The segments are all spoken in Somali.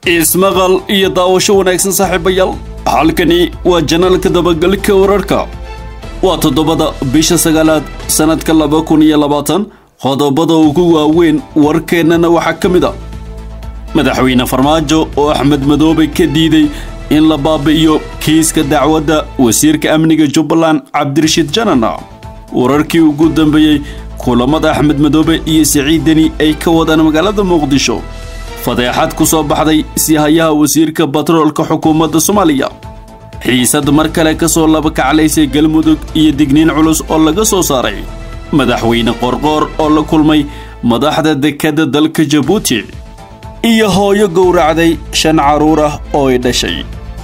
ismaqal iyo daawasho wanaagsan saaxiibayaal halkani waa janaalka dabagalka wararka waa 7 bisha 9 sanadka 2020 qodobada ugu waaweyn warkeenana waxa kamid ah madaxweyne Farmaajo oo Axmed Madoobe ka diiday in la baabi'iyo kiiska dacwadda wasiirka amniga Jubbaland Cabdirashiid Janan wararkii ugu dambeeyay kulamada Axmed Madoobe iyo Saciid Deni ay ka wadaan magaalada Muqdisho fadeexad ku soo baxday siyahayaha wasiirka batroolka xukuumadda Soomaaliya xiisad mar kale ka soo laba kaclaysay Galmudug iyo digniin culus oo laga soo saaray madaxweyne Qorqor oo la kulmay madaxda dekedda dalka Djibouti iyo hooyo gowracday 5 caruur ah oo ay dhashay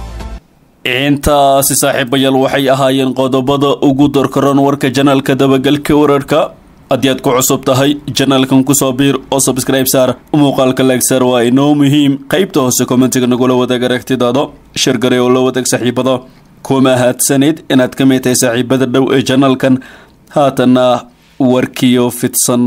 intaas saaxiibayaal waxay ahaayeen qodobada ugu dorkaran warka janaalka dabagalka wararka adiyaad ku cusub tahay janaalkan ku soo biir oo subscribe saar muuqaalka like saar waa inoo muhiim qaybta hoose commentiga nagula wadaag aragtidaada share gareeyo la wadaag saaxiibada kuma hadsanid inaad ka mid tahay saaxiibada dhow ee janaalkan haatana warkiyo fidsan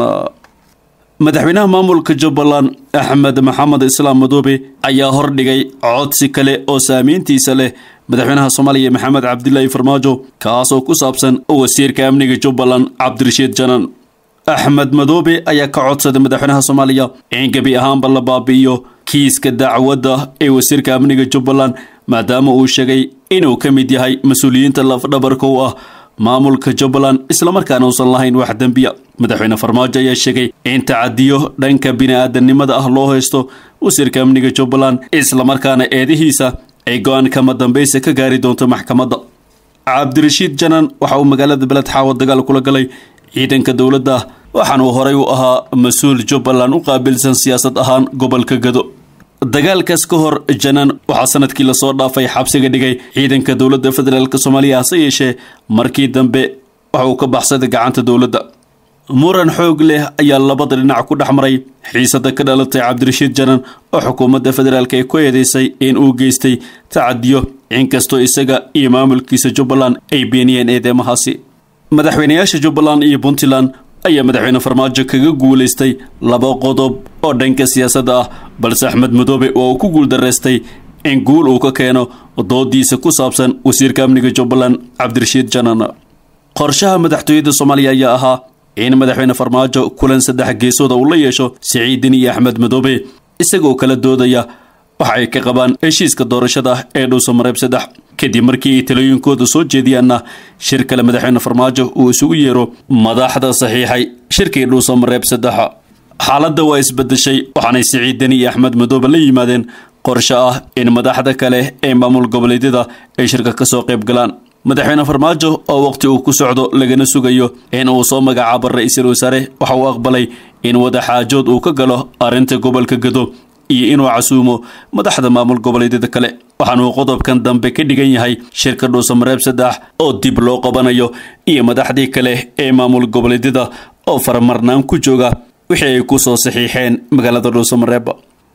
madaxweynaha maamulka Jubbaland Axmed Maxamed Islaam Madoobe ayaa hordhigay codsi kale oo saameyntiisa leh madaxweynaha Soomaaliya Maxamed Cabdullaahi Farmaajo kaas oo ku saabsan wasiirka amniga Jubbaland Cabdirashiid Janan Axmed Madoobe ayaa ka codsaday madaxweynaha Soomaaliya in gabi ahaanba la baabi'iyo kiiska dacwadda ee wasiirka amniga Jubbaland maadaama uu sheegay inuu ka mid yahay mas'uuliyiinta laf-dhabarka u ah maamulka Jubbaland isla markaana uusan lahayn wax dambiya madaxweyne Farmaajo ayaa sheegay in tacadiyo dhanka bini'aadanimada ah loo haysto wasiirka amniga Jubbaland isla markaana eedihiisa ay go'aan kama dambaysa ka gaari doonto maxkamadda Cabdirashiid Janan waxa uu magaalada Balad Xaawad dagaal kula galay ciidanka dawladda waxaana uu horay u ahaa mas'uul Jubbaland u qaabilsan siyaasad ahaan gobolka Gado dagaalkaas ka hor Janan waxa sanadkii la soo dhaafay xabsiga dhigay ciidanka dawladda federaalka Soomaaliya hase yeeshee markii dambe waxa uu ka baxsaday gacanta dawladda muran xoog leh ayaa labada dhinac ku dhaxmaray xiisada ka dhalatay Cabdirashiid Janan oo xukuumadda federaalka ay ku eedeysay in uu geystay tacadiyo inkastoo isaga iyo maamulkiisa Jubbaland ay beeniyeen eedeymahaasi madaxweynayaasha Jubbaland iyo Puntland ayaa madaxweyne Farmaajo kaga guuleystay 2 qodob oo dhanka siyaasadda ah balse Axmed Madoobe oo ku guuldareystay in guul uu ka keeno doodiisa ku saabsan wasiirka amniga Jubbaland Cabdirashiid Janan qorshaha madaxtooyada Soomaaliya ayaa ahaa in madaxweyne Farmaajo kulan 3 geesood uu la yeesho Saciid Deni iyo Axmed Madoobe isagoo kala doodaya waxa ay ka qabaan heshiiska doorashada ee Dhuusamareeb 3 kadib markii talooyinkooda soo jeediyana shir kale madaxweyne Farmaajo uu isugu yeero madaxda saxiixay shirkii Dhuusamareeb 3 xaaladda waa isbedeshay waxaana Saciid Deni iyo Axmed Madoobe la yimaadeen qorshe ah in madaxda kale ee maamul goboleedyada ay shirka ka soo qayb galaan madaxweyne Farmaajo oo waqti uu ku socdo lagana sugayo in uu soo magacaabo ra'iisul wasaare waxa uu aqbalay in wada xaajood uu ka galo arinta gobolka Gado iyo inuu casuumo madaxda maamul goboleedyada kale waxaana uu qodobkan dambe ka dhigan yahay shirka Dhuusamareeb 3 oo dib loo qabanayo iyo madaxdii kale ee maamul goboleedyada oo farmarnaan ku jooga wixii ay ku soo saxiixeen magaalada Dhuusamareeb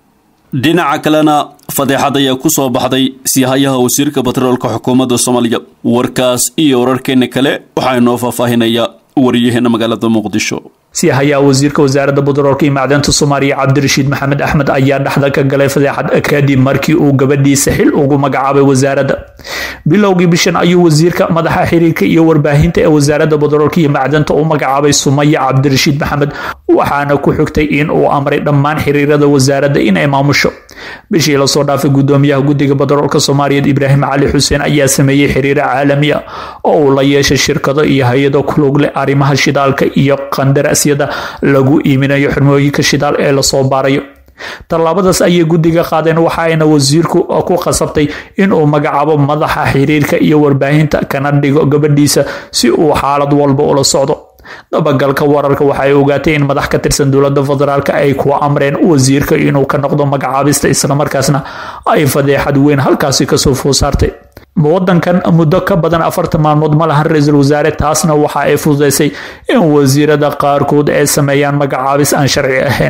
dhinaca kalena fadeexad ayaa ku soo baxday siyahayaha wasiirka batroolka xukuumadda Soomaaliya warkaas iyo wararkeena kale waxa inoo faahfaahinaya wariyaheenna magaalada Muqdisho siyahayaha wasiirka wasaaradda batroolka iyo macdanta Soomaaliya Cabdirashiid Maxamed Axmed ayaa dhaxda ka galay fadeexad kadib markii uu gabadhiisa xil ugu magacaabay wasaaradda bilowgii bishan ayuu wasiirka madaxa xiriirka iyo warbaahinta ee wasaaradda batroolka iyo macdanta u magacaabay Sumaya Cabdirashiid Maxamed waxaana ku xigtay in uu amray dhammaan xiriirada wasaaradda in ay maamusho bishii la soo dhaafay gudoomiyaha guddiga batroolka Soomaaliyeed Ibraahim Cali Xuseen ayaa sameeyay xiriir caalami ah oo uu la yeeshay shirkado iyo hay'ado ku lug leh arrimaha shidaalka iyo qandaraasyada lagu iiminayo xirmooyinka shidaal ee la soo baarayo talaabadaas ayay guddiga qaadeen waxa ayna wasiirku ku qasabtay in uu magacaabo madaxa xiriirka iyo warbaahinta kana dhigo gabadhiisa si uu xaalad walba ula socdo dabagalka wararka waxa ay ogaatay in madax ka tirsan dawladda federaalka ay ku amreen wasiirka inuu ka noqdo magacaabista isla markaasna ay fadeexad weyn halkaasi ka soo foosartay wadankan muddo ka badan 40 maalmood ma lahan ra'iisul wasaare taasna waxa ay fududeysay in wasiirada qaarkood ay sameeyaan magacaabis aan sharci ahayn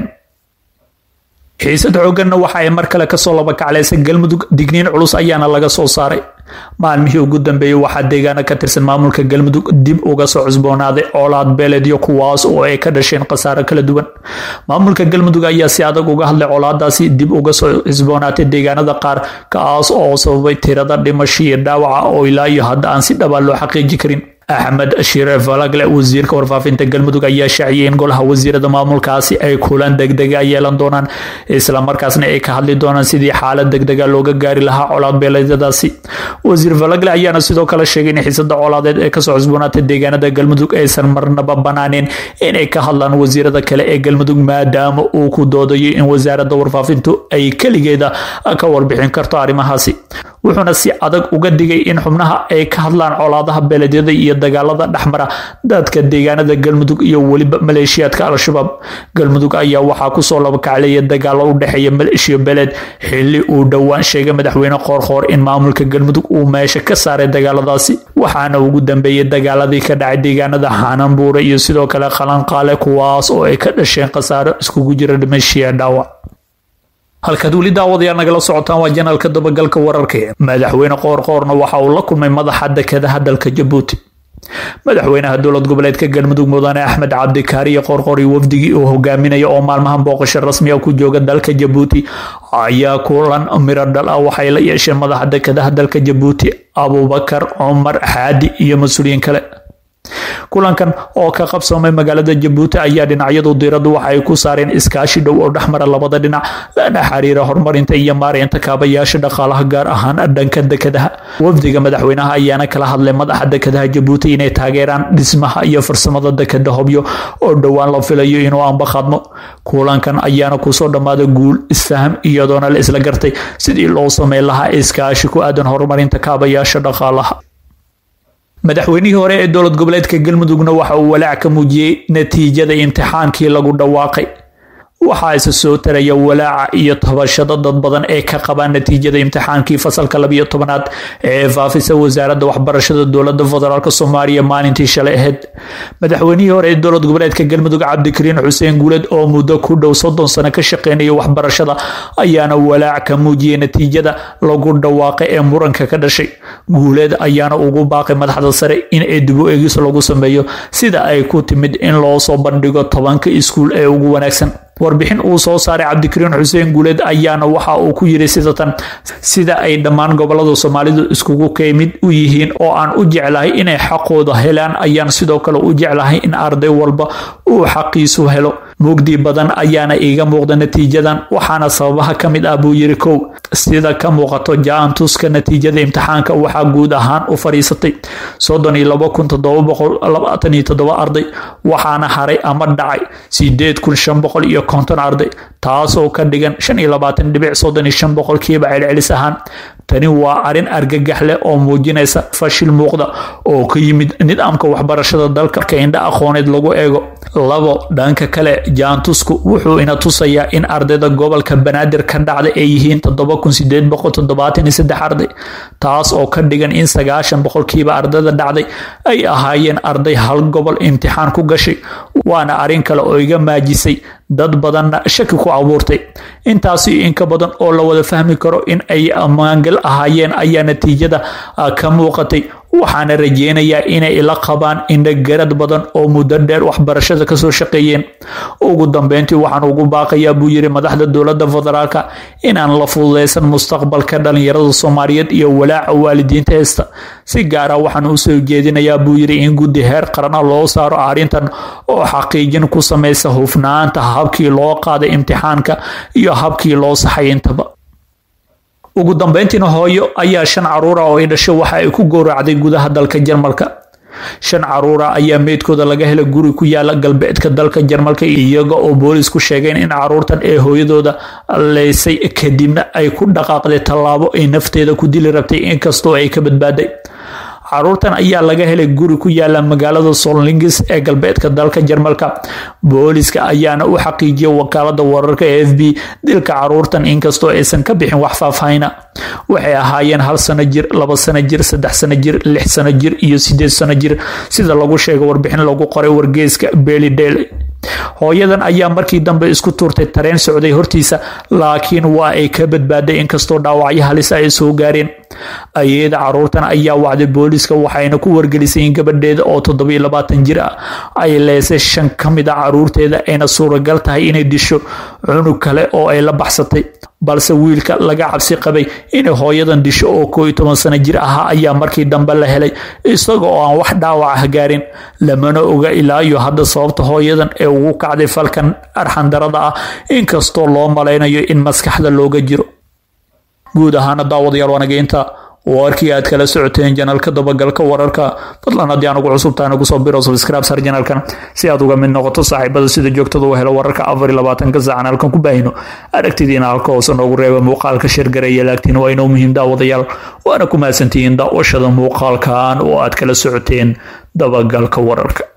xiisad xooggan waxa ay mar kale ka soo laba kaclaysay Galmudug digniin culus ayaana laga soo saaray maalmihii ugu dambeeyay waxaa deegaana ka tirsan maamulka galmudug dib uga soo cusboonaaday colaad beeleedyo kuwaas oo ay ka dhasheen khasaaro kala duwan. maamulka galmudug ayaa si adag uga hadlay colaadaasi dib uga soo cusboonaatay deegaanada qaar kaas oo sababay tirada dhimasho iyo dhaawaca oo ilaa iyo hadda aan si dhaba loo xaqiijin karin. axmed shire falagle wasiirka warfaafinta galmudug ayaa shaaciyay in golaha wasiirada maamulkaasi ay kulan degdega yeelan doonaan isla markaasna ay ka hadli doonaan sidii xaalad degdega looga gaari lahaa colaad beeleedyadaasi. wasiir falagle ayaana sidoo kale sheegay in xiisada colaadeed ee kasoo cusboonaatay deegaanada galmudug aysan marnaba banaaneen inay ka hadlaan wasiirada kale ee galmudug maadaama uu ku doodayo in wasaaradda warfaafintu ay keligeeda ka warbixin karto arrimahaasi. wuxuuna si adag uga digay in xubnaha ay ka hadlaan colaadaha beeleedyada iyo dagaalada dhexmara dadka deegaanada galmudug iyo weliba maleeshiyaadka al-shabaab. galmudug ayaa waxaa kusoo labakacleeya dagaalo u dhexeeya maleeshiyo beeleed xilli uu dhowaan sheegay madaxweyne qoorqoor in maamulka galmudug uu meesha ka saaray dagaaladaasi, waxaana ugu dambeeyay dagaaladii ka dhacay deegaanada xaananbuure iyo sidoo kale qalanqaale kuwaas oo ay ka dhasheen khasaaro iskugu jira dhimashiya dhaawac. halkaad weli daawadayaal nagala socotaan waa janalka dabagalka wararka. madaxweyne qoorqoorna waxa uu la kulmay madaxa dekedaha dalka Jabuuti. madaxweynaha dowlad goboleedka galmudug mudane axmed cabdikaariye qoorqoor iyo wafdigii uu hogaaminaya oo maalmahan booqasho rasmi ah ku jooga dalka Jabuuti ayaa kulan miro dhal ah waxay la yeesheen madaxa dekedaha dalka Jabuuti Abubakar Cumar Xaadi iyo mas'uuliyiin kale. kulankan oo ka qabsoomay magaalada Jabuuti ayaa dhinacyadu diiradu waxa ay ku saareen iskaashi dhow oo dhexmara labada dhinac lana xiriira horumarinta iyo maareynta kaabayaasha dhaqaalaha gaar ahaan dhanka dekedaha. wafdiga madaxweynaha ayaana kala hadlay madaxa dekedaha Jabuuti inay taageeraan dhismaha iyo farsamada dekeda Hobyo oo dhowaan la filayo inuu ambaqadmo. kulankan ayaana kusoo dhamaaday guul isfaham iyadoona la isla gartay sidii loo sameyn lahaa iskaashi ku aadan horumarinta kaabayaasha dhaqaalaha. madaxweynihii hore ee dowlad goboleedka galmudugna waxa uu walaac ka muujiyay natiijada imtixaankii lagu dhawaaqay. waxaa isa soo taraya walaaca iyo tabashada dad badan ee ka qabaan natiijada imtixaankii fasalka 12aad ee faafisa wasaaradda waxbarashada dowladda federaalk Soomaaliya maalintii shalay ahayd. madaxweynihii hore ee dowlad goboleedka galmudug Cabdikariin Xuseen Guuled oo muddo ku dhow 30 sano ka shaqeynaya waxbarashada ayaana walaac ka muujiyay natiijada lagu dhawaaqay ee muranka ka dhashay. Guuled ayaana ugu baaqay madaxda sare in ay dib u eegis lagu sameeyo sida ay ku timid in loo soo bandhigo 10 iskuul ee ugu wanaagsan. warbixin uu soo saaray Cabdikariin Xuseen Guuled ayaana waxa uu ku yiri sida ay dhammaan gobolada Soomaalidu iskugu keenid u yihiin oo aan u jeclahay inay xaqooda helaan ayaan sidoo kale u jeclahay in arday walba uu xaqiisu helo. mugdi badan ayaana iiga muuqda natiijadan waxaana sababaha ka mid ah buu yiri kow sida ka muuqato jaantuska natiijada imtixaanka waxaa guud ahaan u fariisatay 32727 arday waxaana haray ama dhacay 8550 arday taasoo ka dhigan 25.35% celcelis ahaan. tani waa arin argagax leh oo muujinaysa fashil muuqda oo ka yimid nidaamka waxbarashada dalka ka indha aqooneed lagu eego. labo dhanka kale jaantusku wuxuu ina tusayaa in ardayda gobolka Banaadir ka dhacday ay yihiin 7873 arday taas oo ka dhigan in 90% ardayda dhacday ay ahaayeen arday hal gobol imtixaan ku gashay. waana arin kale oo iga maajisay dad badanna shaki ku abuurtay. intaasi in ka badan oo la wada fahmi karo in ay amaangal ahaayeen ayaa natiijada ka muuqatay. waxaana rajeynayaa inay ila qabaan indha garad badan oo muddo dheer waxbarashada ka soo shaqeeyeen. ugu dambeyntii waxaan ugu baaqayaa buu yiri madaxda dowladda federaalka inaan la fududeysan mustaqbalka dhalinyarada Soomaaliyeed iyo walaaca waalidiinta heesta. si gaar ah waxaan u soo jeedinayaa buu yiri in guddi heer qaran loo saaro arrintan oo xaqiijin ku sameysa hufnaanta habkii loo qaaday imtixaanka iyo habkii loo saxay intaba. ugu dambeyntiina hooyo ayaa 5 caruur oo ay dhashay waxa ay ku gowracday gudaha dalka Jarmalka. 5 caruur ayaa meedkooda laga helay guri ku yaala galbeedka dalka Jarmalka iyaga oo boolisku sheegeen in caruurtan ee hooyadooda leysay kadibna ay ku dhaqaaqday tallaabo ay nafteeda ku dili rabtay inkastoo ay ka badbaaday. caruurtan ayaa laga helay guri ku yaala magaalada Solingis ee galbeedka dalka Jarmalka. booliska ayaana u xaqiijiyay wakaalada wararka AFP dilka caruurtan inkastoo aysan ka bixin wax faahfaahin. waxay ahaayeen 1 sano jir, 2 sano jir, 3 sano jir, 6 sano jir iyo 8 sano jir sida lagu sheegay warbixin lagu qoray wargeyska Daily Mail. hooyadan ayaa markii dambe isku tuurtay tareen socday hortiisa laakiin waa ay ka badbaaday inkastoo dhaawacyo halis ay soo gaareen ayada caruurtan ayaa wacday booliiska waxayna ku wargelisay in gabadheeda oo 27 jir ah ay leesay 5 kamid ah caruurteeda ayna suuragal tahay inay disho cunug kale oo ay la baxsatay balse wiilka laga cabsi qabay inay hooyadan disho oo 11 sano jir ah ayaa markii dambe la helay isagoo aan wax dhaawac ah gaarin lamana oga ilaa iyo hadda sababta hooyadan ee ugu kacday falkan arxan darada ah inkastoo loo malaynayo in maskaxda looga jiro guud ahaan daawadayaal wanageynta warkii aad kala socoteen janalka dabagalka wararka fadlan haddii aan ugu cusubtahay nagu soo biro subscribe sar janalkan si aad uga mid noqoto saaxiibada sida joogtada u helo wararka 24 saac halkan ku baahino aragtidiina halka hoose noogu reeba muuqaalka share gareeya laagtiin waa inoo muhiim daawadayaal waana ku mahadsantihiin daawashada muuqaalkan oo aad kala socoteen dabagalka wararka